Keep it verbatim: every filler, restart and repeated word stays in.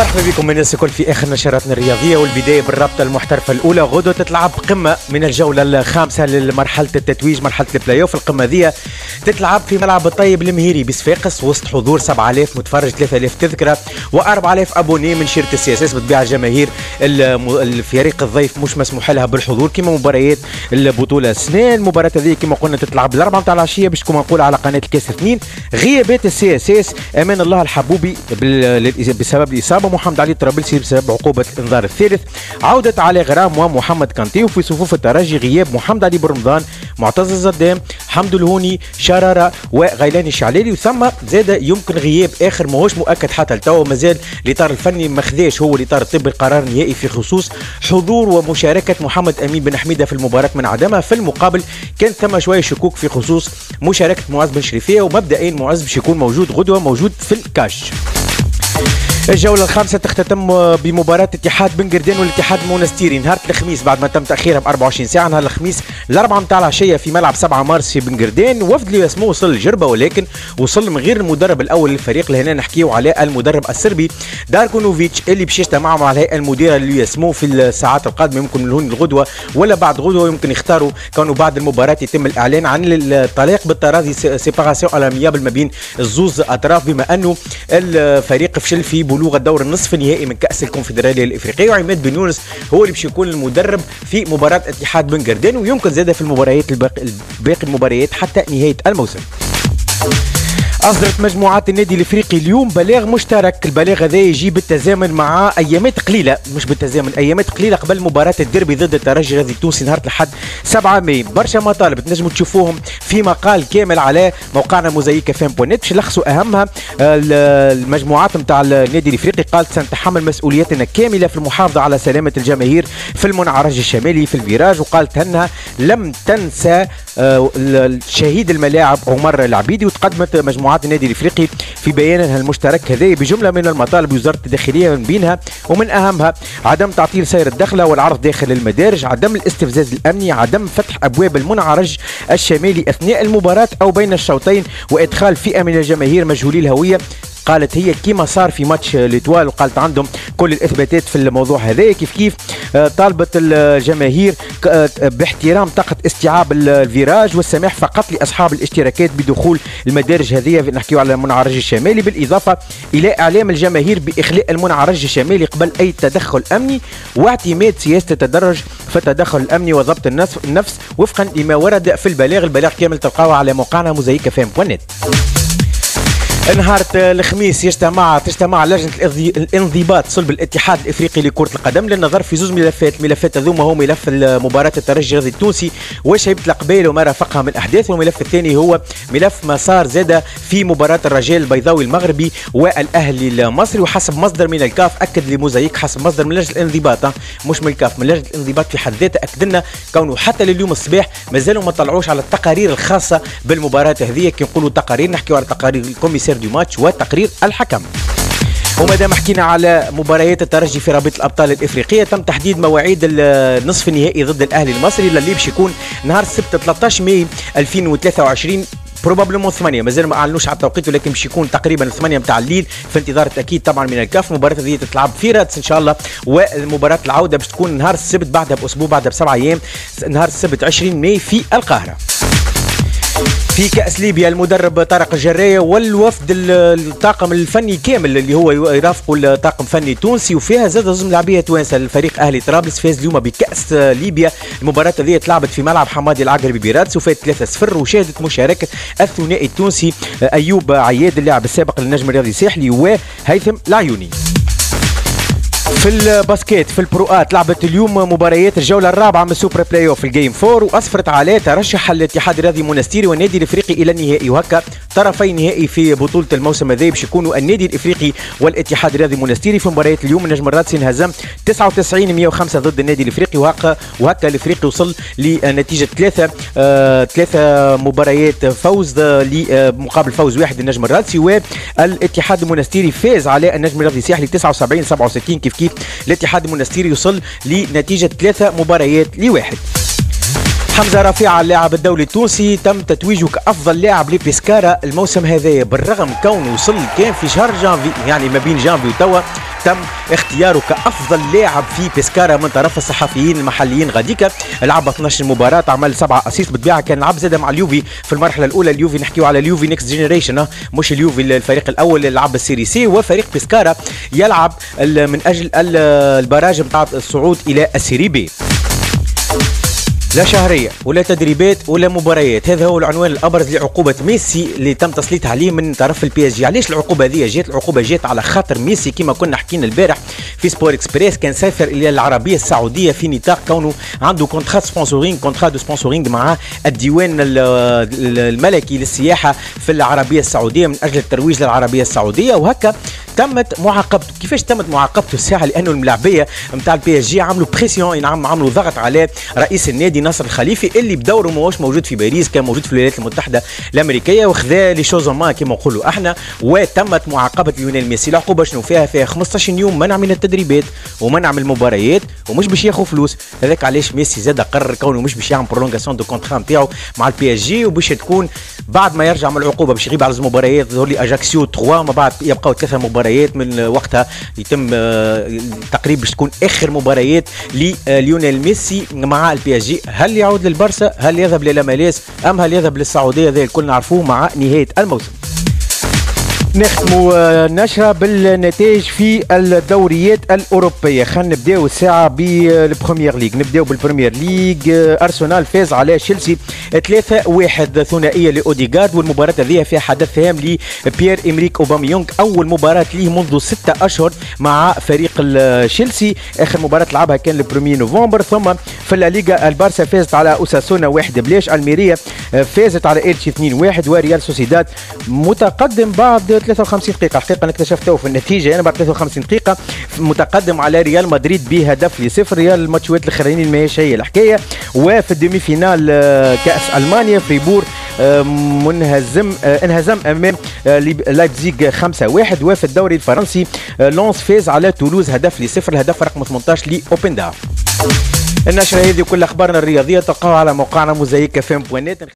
مرحبا بكم الناس الكل في اخر نشراتنا الرياضيه، والبدايه بالرابطه المحترفه الاولى. غدوه تتلعب قمه من الجوله الخامسه لمرحله التتويج، مرحله البلاي اوف. القمه ذي تتلعب في ملعب الطيب المهيري بصفاقس وسط حضور سبعة آلاف متفرج، ثلاثة آلاف تذكره وأربعة آلاف ابوني من شركه السي اس اس. بالطبيعه الجماهير الفريق الضيف مش مسموح لها بالحضور كما مباريات البطوله السنه. المباراه هذه كما قلنا تتلعب الاربعه نتاع العشيه باش تكون منقوله على قناه الكاس اثنين. غيابات السي اس اس: امان الله الحبوبي بسبب الاصابه، محمد علي الطرابلسي بسبب عقوبه الانذار الثالث، عوده علي غرام ومحمد كانتي. وفي صفوف الترجي غياب محمد علي برمضان، معتز الزدام، حمد الهوني، شراره وغيلاني الشعلالي. وثم زاد يمكن غياب اخر ماهوش مؤكد حتى لتو، مازال الاطار الفني ما خذاش هو الاطار الطبي قرار نهائي في خصوص حضور ومشاركه محمد امين بن حميده في المباراه من عدمها. في المقابل كان ثم شويه شكوك في خصوص مشاركه معز بن شريفيه، ومبدئيا معز باش يكون موجود غدوه، موجود في الكاش. الجولة الخامسة تختتم بمباراة اتحاد بن قردان والاتحاد المونستيري نهار الخميس بعد ما تم تأخيرها ب أربعة وعشرين ساعة. نهار الخميس الأربعة نتاع العشية في ملعب سبعة مارس في بن قردان. وفد اللي اسمه وصل لجربة، ولكن وصل من غير المدرب الأول للفريق اللي هنا نحكيو على المدرب الصربي داركو نوفيتش، اللي باش يجتمع مع الهيئة المديرة اللي يسموه في الساعات القادمة، يمكن من هون الغدوة ولا بعد غدوة، يمكن يختاروا كانوا بعد المباراة يتم الإعلان عن الطلاق بالتراضي، سيباراسيون الاميابل ما بين الزوز أطراف، بما أنه الفريق فشل في بلوغ الدور النصف النهائي من كأس الكونفدرالية الإفريقية. وعماد بن يونس هو اللي باش يكون المدرب في مباراة اتحاد بن قردان، ويمكن زاد في المباريات الباقي, باقي المباريات حتى نهاية الموسم. أصدرت مجموعات النادي الإفريقي اليوم بلاغ مشترك. البلاغ هذا يجي بالتزامن مع أيامات قليلة، مش بالتزامن، أيامات قليلة قبل مباراة الديربي ضد الترجي الرياضي التونسي نهار الأحد سبعة ماي. برشا مطالب تنجموا تشوفوهم في مقال كامل على موقعنا موزايك فام بوينت باش نلخصوا أهمها. المجموعات نتاع النادي الإفريقي قالت سنتحمل مسؤوليتنا كاملة في المحافظة على سلامة الجماهير في المنعرج الشمالي في الفيراج. وقالت أنها لم تنسى شهيد الملاعب عمر العبيدي. وتقدمت مجموعات النادي الافريقي في بيانها المشترك هذا بجمله من المطالب وزاره الداخليه، من بينها ومن اهمها عدم تعطيل سير الدخله والعرض داخل المدارج، عدم الاستفزاز الامني، عدم فتح ابواب المنعرج الشمالي اثناء المباراه او بين الشوطين، وادخال فئه من الجماهير مجهولي الهويه. قالت هي كما صار في ماتش ليتوال، وقالت عندهم كل الاثباتات في الموضوع هذا. كيف كيف طالبت الجماهير باحترام طاقه استيعاب الفيراج والسماح فقط لاصحاب الاشتراكات بدخول المدارج هذه، نحكيو على المنعرج الشمالي، بالاضافه الى اعلام الجماهير باخلاء المنعرج الشمالي قبل اي تدخل امني، واعتماد سياسه التدرج في التدخل الامني وضبط النفس وفقا لما ورد في البلاغ. البلاغ كامل تلقاوه على موقعنا موزايك فام بوينت. نهار الخميس يجتمع تجتمع لجنه الانضباط صلب الاتحاد الافريقي لكره القدم للنظر في زوج ملفات. الملفات هذوما هو ملف مباراه الترجي الرياضي التونسي وشيبه القبيل وما رافقها من احداث، والملف الثاني هو ملف ما صار زاد في مباراه الرجال البيضاوي المغربي والاهلي المصري. وحسب مصدر من الكاف اكد لموزايك، حسب مصدر من لجنه الانضباط مش من الكاف، من لجنه الانضباط في حد ذاتها، اكد لنا كونه حتى لليوم الصباح مازالوا ما طلعوش على التقارير الخاصه بالمباراه هذه. كي نقولوا تقارير نحكيو على تقارير الكوميسير دو ماتش وتقرير الحكم. وما دام حكينا على مباريات الترجي في رابطه الابطال الافريقيه، تم تحديد مواعيد النصف النهائي ضد الاهلي المصري اللي باش يكون نهار السبت ثلاثة عشر ماي ألفين وثلاثة وعشرين، بروبابلمون ثمانية، مازال ما اعلنوش على التوقيت، ولكن باش يكون تقريبا ثمانية نتاع الليل في انتظار التاكيد طبعا من الكاف. المباراه هذه تتلعب في رادس ان شاء الله، والمباراه العوده باش تكون نهار السبت بعدها باسبوع، بعدها بسبع ايام، نهار السبت عشرين ماي في القاهره. في كأس ليبيا المدرب طارق الجراية والوفد الطاقم الفني كامل اللي هو يرافقوا الطاقم الفني التونسي، وفيها زاد زوج لاعبيه توانسه. الفريق اهلي طرابلس فاز اليوم بكأس ليبيا. المباراة هذه تلعبت في ملعب حمادي العقربي برادس وفات ثلاثة صفر، وشهدت مشاركة الثنائي التونسي ايوب عياد اللاعب السابق للنجم الرياضي الساحلي وهيثم العيوني. في الباسكيت في البروات لعبت اليوم مباريات الجوله الرابعه من السوبر بلاي اوف الجيم فور، واسفرت على ترشح الاتحاد الرياضي المونستيري والنادي الافريقي الى النهائي، وهكا طرفي نهائي في بطوله الموسم هذا باش يكونوا النادي الافريقي والاتحاد الرياضي المونستيري. في مباريات اليوم النجم الرادسي انهزم تسعة وتسعين مئة وخمسة ضد النادي الافريقي، وهكا وهكا الافريقي وصل لنتيجه ثلاثه آه ثلاثه مباريات فوز مقابل فوز واحد النجم الرادسي، والاتحاد المونستيري فاز على النجم الرياضي الساحلي تسعة وسبعين سبعة وستين. كيف كيف الاتحاد المونستيري يوصل لنتيجه ثلاثه مباريات لواحد. حمزة رفيعة اللاعب الدولي التونسي تم تتويجه كأفضل لاعب لبيسكارا الموسم هذا، بالرغم كونه وصل كان في شهر جانفي، يعني ما بين جانفي وتوا تم اختياره كافضل لاعب في بيسكارا من طرف الصحفيين المحليين. غاديكا لعب اثناش مباراه، عمل سبعه اسيست، بالطبيعه كان لعب زاد مع اليوفي في المرحله الاولى. اليوفي نحكيو على اليوفي نيكست جينيريشن، مش اليوفي الفريق الاول اللي لعب السيري سي، وفريق بيسكارا يلعب من اجل البراج نتاع الصعود الى السيري بي. لا شهريه ولا تدريبات ولا مباريات، هذا هو العنوان الابرز لعقوبه ميسي اللي تم تسليط عليه من طرف البي اس جي. علاش العقوبه هذه جات؟ العقوبه جات على خاطر ميسي كما كنا حكينا البارح في سبور اكسبريس كان سافر الى العربيه السعوديه في نطاق كونه عنده كونترا سبونسورينغ كونترا دو سبونسورينغ مع الديوان الملكي للسياحه في العربيه السعوديه من اجل الترويج للعربيه السعوديه، وهكا تمت معاقبته. كيفاش تمت معاقبته الساعه؟ لانه الملاعبيه نتاع البي اس جي عملوا بريسيون، نعم عملوا ضغط على رئيس النادي نصر الخليفي اللي بدوره ماهوش موجود في باريس، كان موجود في الولايات المتحده الامريكيه وخذا لي شوزوما كما نقولوا احنا، وتمت معاقبه ليونيل ميسي. العقوبه شنو فيها؟ فيها خمسطاش يوم منع من التدريبات ومنع من المباريات ومش باش ياخذ فلوس. هذاك علاش ميسي زاد قرر كونه مش باش يعمل برولونغاسيون دو كونترا نتاعو مع البي اس جي، وباش تكون بعد ما يرجع من العقوبه باش يغيب على المباريات. ظهر لي اجاكسيو ثلاثة، ما بعد يبقاو ثلاثه مباريات من وقتها يتم تقريبا باش تكون اخر مباريات لليونيل ميسي مع البي اس جي. هل يعود للبرسا؟ هل يذهب للماليس؟ ام هل يذهب للسعوديه؟ هذا الكل نعرفوه مع نهايه الموسم. نختموا النشرة بالنتائج في الدوريات الأوروبية. خلينا نبداو الساعة بالبريمير ليج. نبداو بالبريمير ليج. أرسنال فاز على تشيلسي ثلاثة واحد، ثنائية لأوديغارد، والمباراة هذه فيها حدث هام لبيير إمريك أوباميونغ، أول مباراة ليه منذ ستة أشهر مع فريق تشيلسي. آخر مباراة لعبها كان البروميير نوفمبر. ثم في الليغا البارسا فازت على أوساسونا واحد بلاش، الميريا فازت على إلتشي اثنين واحد، وريال سوسيداد متقدم بعد ثلاثة وخمسين دقيقة. حقيقة أنا اكتشفته في النتيجة أنا بعد ثلاثة وخمسين دقيقة متقدم على ريال مدريد بهدف لصفر. ريال الماتشات الأخرين ماهيش هي الحكاية. وفي الدومي فينال كأس ألمانيا فريبور منهزم انهزم أمام لايبزيغ خمسة واحد. وفي الدوري الفرنسي لونس فاز على تولوز هدف لصفر، الهدف رقم ثمانية عشر لأوبندا. النشرة هذه وكل أخبارنا الرياضية تلقاوها على موقعنا موزايك اف ام دوت نت.